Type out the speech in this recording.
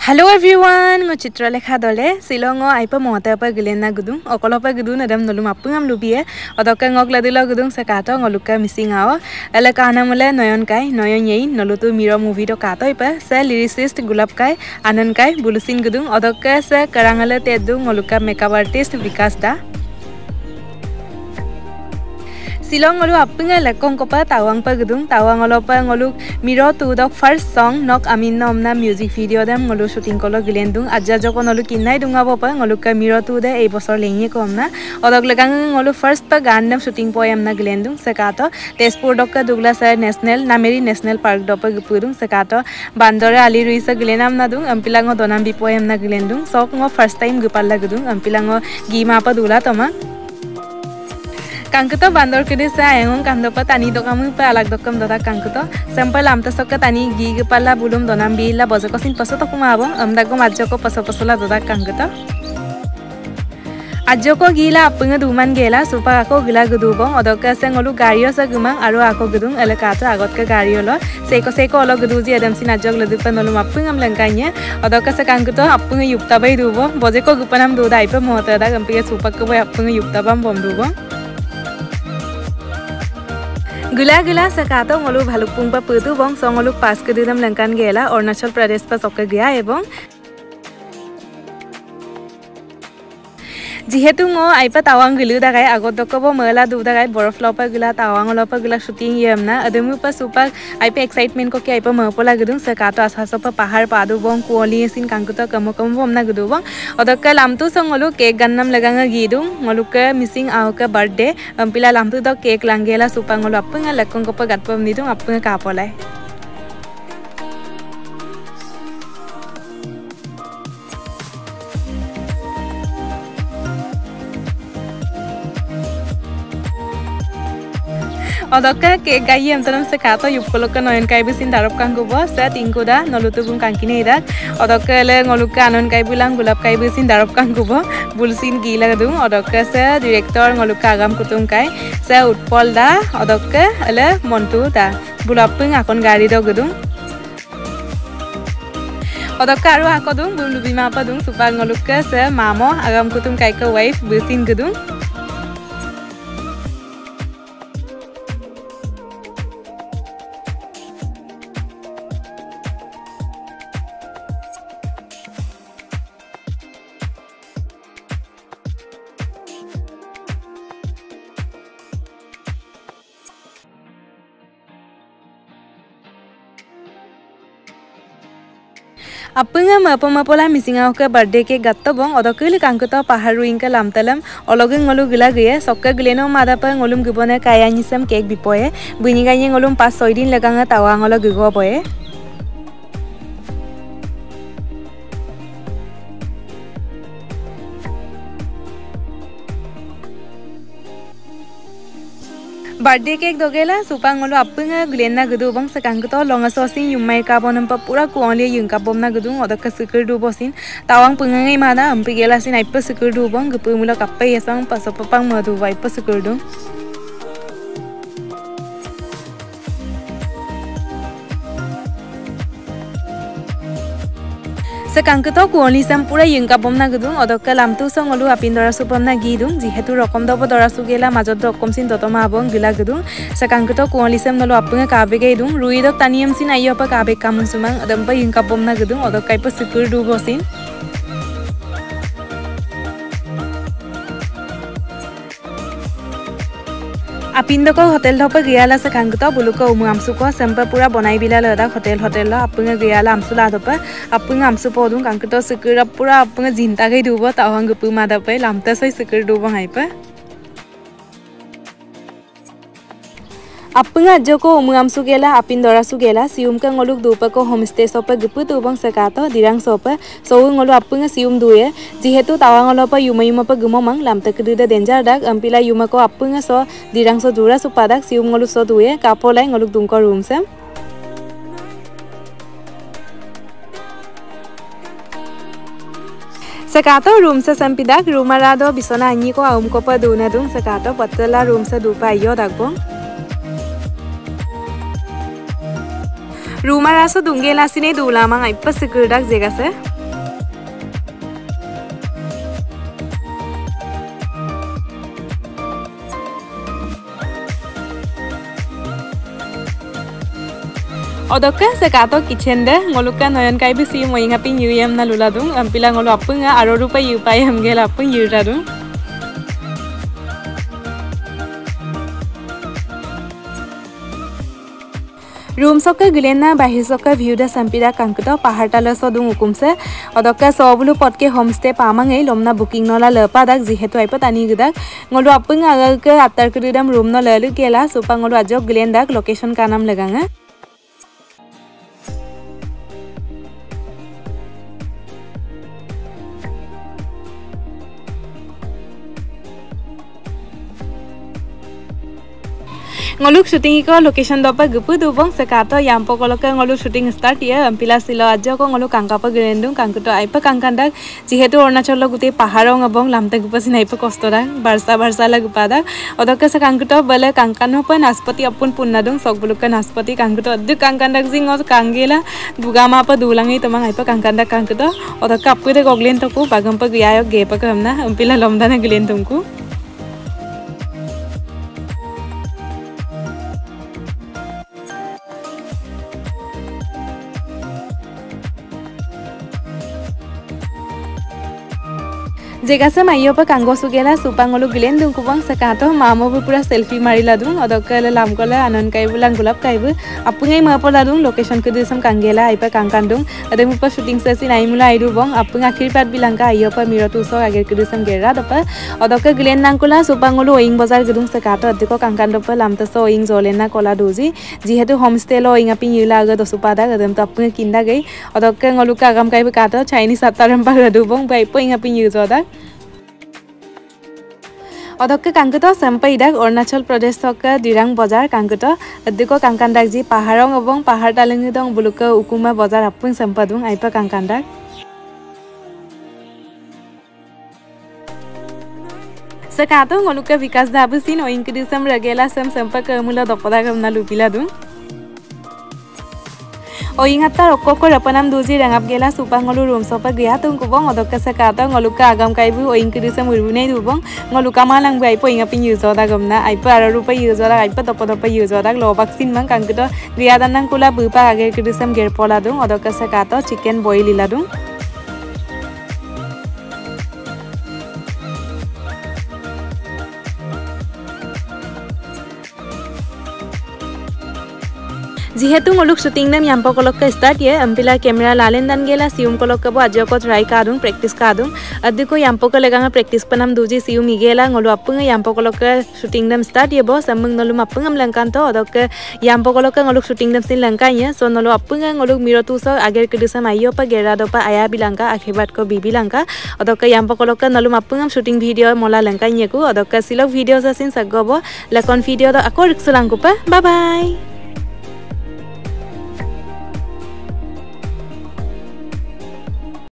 Hello everyone, ngo Chitralekha dole Silongo aipa mohata pa gilena gudung okolo pa gudung adam nolum apungam lubie odoka ngok ladilo gudung sakato ngoluka missing ao ele kana mule noyon yei nolutu miro movie to kato ipa se lyricist gulab kai anan kai bulusin gudung odoka se karangale tedu ngoluka makeup artist Vikas da Silong ngolu appunga lekong kopa tawang pa gudung tawang olopa ngolu miro tu dok first song nok amin nomna music video dam ngolu shooting kolo gilendung aja joko ngolu kinai dunga bopa ngolu ka miro tu de ei bosor lengi komna odok legang ngolu first pa gan dam shooting poem na gilendung sekato Tezpur dokka Dugla Sir national nameri national park dopa gupudung sekato bandore ali ruisa gilenam na dung ampilango donam bi poem na gilendung sok ngo first time gupalla gudung ampilango gima pa dula toma Kangkuto bandor kede sa ayong kandopa tani dokamu pa alag dokam doda kangkuto sampel amta sokka tani gi gepala bulum donam bila bozako sin paso to kumabo amdago majjoko paso doda kangkuto Ajoko gila appunga duman gela supa ako gila gudubong odoka se ngolu gario sa gumang aro ako gudung elekato agot ka gario lo seko olo guduji adam sin ajok ledupa nolu appungam langkanya odoka se kangkuto appunga yupta bai dubo bozeko gupanam doda ipa mohota da gampiga supa ko bai appunga yupta bam bom dubo Gula sakato ngolu bhalukpung pa putu bong songoluk pas ke didam langkan gela Arunachal Pradesh pa sokka gaya ebong Jihetu ngo aipa tawang gilu dagai agot dokobo mela du dagai borof lopa gila tawang lopa gila shooting yemna ademu pa supak aipa excitement ko ke aipa mapola gudung sakato ashaso pa pahar padu bong kuoli sin kangkuto kamo bomna gudu bong odokka lamtu songolu cake gannam laganga gidung ngoluka missing auka birthday ampila lamtu dok cake langela supangolu appunga lakkong ko pa gatpam nidung appunga kapolai Odoka ke gayi amtanam se kato yupkoloka noyon kai bisin darop kang kubo sa tingkuda nolutu bung kangkine idak odoka le ngoluka anon kai bulang gulap kai bisin darop kang kubo bulsin gila dung odoka se director ngoluka agam kutung kai sa utpol da odoka ele montu da bulapung akon gari do gudung odoka aru akodung bulu bima pa dung supang ngoluka se mamo agam kutung kai ka wife bisin gudung Appunga mapola missing auka birthday ke gatto bong odokili kangkuto paharu inka lamtalam ologeng ngolu gila geye sokka gileno madapa ngolum gibone kaya nyisam cake bipoe bunyigaye ngolum pas 6 din laganga tawang olo gigo boye Birthday cake dogela supangolo appunga glenna gudu bang sakangto longa sosin yumai ka bonam pa pura kuonle yungka bomna gudu odaka sukur du bosin tawang pungangai mana ampi gela sin aipa sukur du bang gupumula kappai yasang pasapapang madu waipa sukur du Sakangkuto kuonli sam pura yungka bomna gudung odokka lamtu songolu apindora supomna gidung jihetu rokom dobo dora sugela majod rokom sin totoma abong gila gudung sakangkuto kuonli sam nolu appunga kabege idung ruidok taniyam sin ayo pa kabe kamun sumang adampa yungka bomna gudung odokkai pa sukur du bosin Apindoko hotel thopa giyala sakangkuto buluko umu amsuko sampa pura bonai bila lada hotel lo appunga giyala amsula thopa appunga amsu podung kangkuto sukura pura appunga jinta gai dubo tawang gupu madapai lamta soi sukur dubo ngaipa Appunga joko umu amsu gela apindora sugela siumka ngoluk dupa ko homestay sopa gupu tubang sakato dirang sopa so ngolu appunga sium duye jihetu tawang olopa yuma pa gumomang lamta keduda danger dak ampila yuma ko appunga so dirang so dura supadak sium ngolu so duye kapolai ngoluk dungko room sem Sakato room sa sampidak rumarado bisona anyi ko aum ko pa duna dung sakato patala room sa dupa ayo dagbong Rumah rasa dunggela sini dula mang aipa segerdak jegase. Odoka sekato kitchen de ngoluka noyan kai bi si moing aping yuyam na luladung ampila ngolu apunga arorupa yupayam gel apung yuradung. Room soka gilena bahir soka view da sampida kangkuto pahar tala sodung ukumse odoka sobulu potke homestay pamangai lomna booking nola lepa dak jihetu aipa tani gidak ngolu apung aga ke atar kudam room no lalu gela supa ngolu ajok gilen dak location kanam leganga. Ngoluk shooting iko location dopa gupu dubong sekato yampo koloka ngoluk shooting start ya ampila silo aja ko ngoluk kangkapa gerendung kangkuto aipa kangkandak jihetu Arunachal gute paharong abong lamta gupasin aipa kostora barsa la gupada odoka sa kangkuto bale kangkano pa naspati apun punnadung sogbuluka naspati kangkuto addu kangkandak jingos kangela dugama pa dulangi tomang aipa kangkandak kangkuto odoka apude goglen toku bagampa guyayok gepa kamna ampila lomdana gilen tungku. Jega sama iyo pa kanggo sugela supangolu gilen dung kubang sekato mamo bu pura selfie marila dung odokale lamkole anon kai bulang gulap kai bu apungai mapola dung location kudu sam kangela aipa kangkandung ade mupa shooting session aimula aidu bong apung akhir pat bilangka iyo pa mirotu so ager kudu sam gera dopa odoka gilen nangkula supangolu oing bazar gudung sekato adiko kangkando pa lamta so oing zolena kola doji jihetu homestay lo oing aping yula aga dosupada gadam to apung kinda gai odoka ngoluka agam kai bu kato Chinese ataram pa gadu bong bai po oing aping yuzoda Odoka kangkuto sampai dak Arunachal Pradesh soka dirang bazar kangkuto adiko kangkandak ji paharong abong pahar talengi dong buluka ukuma bazar apung sampadung aipa kangkandak sekato ngoluka vikas dabu sin oing kudisam ragela sampa kamula dopoda kamna lupila dung oing atar okko rapanam duji rangap gela supangolu room sopa gya tung kubong odoka sekato ngoluka agam kaibu oing kudisam urbunai dubong ngoluka malang bu aipo inga pin yuzoda gamna aipa ararupa yuzoda aipa topodopa yuzoda lo vaccine mang kangkuto gya danang kula bupa ager kudisam gerpola dung odoka sekato chicken boil iladung Jihetu ngoluk shooting nam yampo kolok ka start ye ampila camera lalen dan gela sium kolok ka bo ajo ko try kadung practice kadung adiko yampo ka leganga practice panam duji sium igela ngolu apunga yampo kolok ka shooting nam start ye bo samung nolu apungam langkanto odok yampo kolok ka ngoluk shooting nam sin langkanya so nolu apunga ngoluk mirotu so ager kedusam ayo pa gera dopa aya bilangka akhibat ko bibi langka odok yampo kolok ka nolu apungam shooting video mola langkanya ku odok silok video sa sin sagobo lakon video do akor riksulang ko pa bye bye